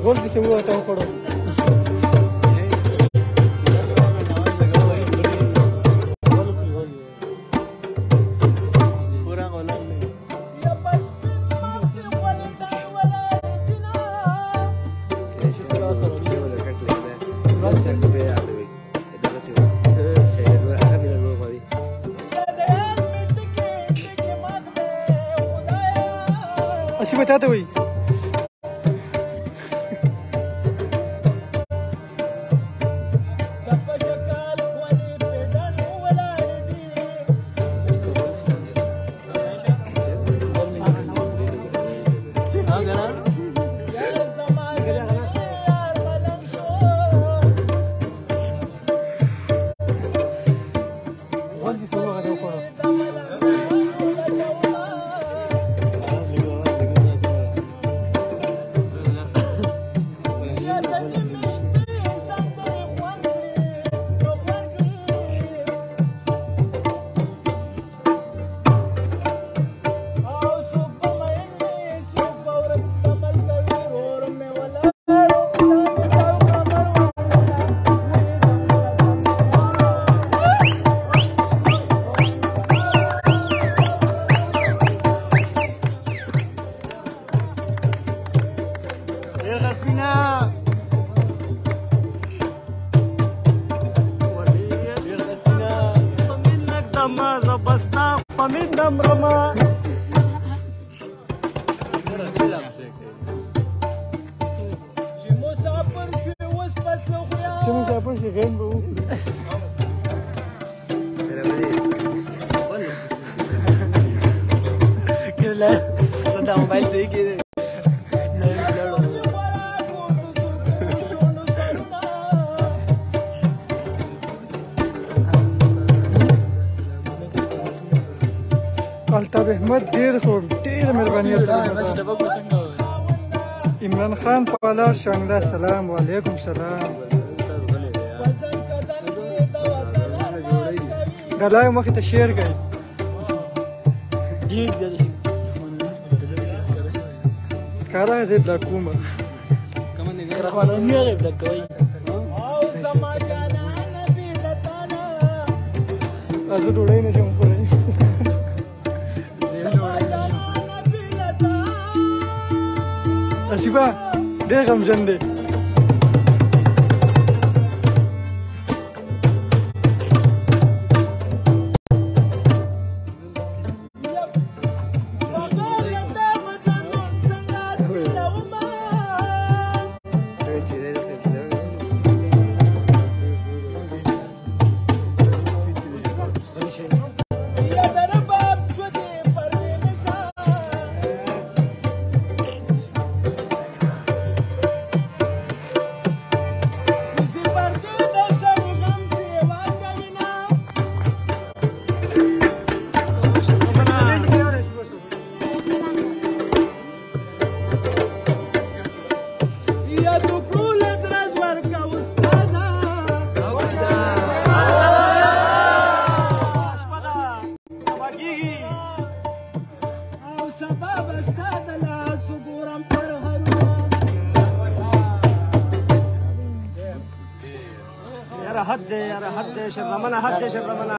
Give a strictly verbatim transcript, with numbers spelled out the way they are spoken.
غول دې څه وته وخوړو اسی بتاته وي Pamindam Rama. Cimo sapar și os pasă vrea. Cimo sapar și gen bu. Kela. Să dau mobil să iei de. الطاف احمد ډیر خور ډیر مهرباني عمران خان پالار شانګلا سلام علیکم سلام غلای مخ ته شیر گئی ډیر زیاده کارا زه بلا کومه کوم نه راوړم نه بلا کوي او زما جانا نبی لتانا ازه ډوړې نه شم کولای اسیبا ډېر غمجن دی حد يا حد شر رمنا حد شر رمنا